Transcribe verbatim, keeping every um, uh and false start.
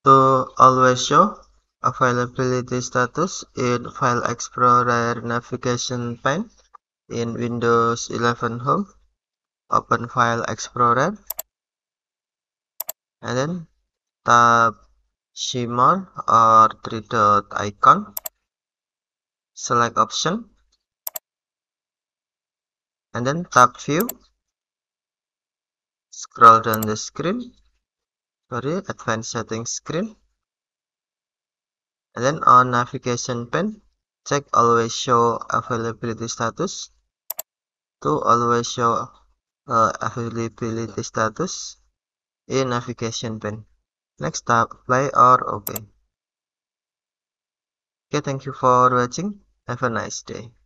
To always show availability status in File Explorer navigation pane in Windows eleven Home, open File Explorer and then tap See More or three dot icon, select option and then tap View, scroll down the screen, sorry, Advanced Settings screen, and then on navigation pane, check Always Show Availability Status. To always show uh, availability status in navigation pane. Next, tap Apply or OK. Okay, thank you for watching. Have a nice day.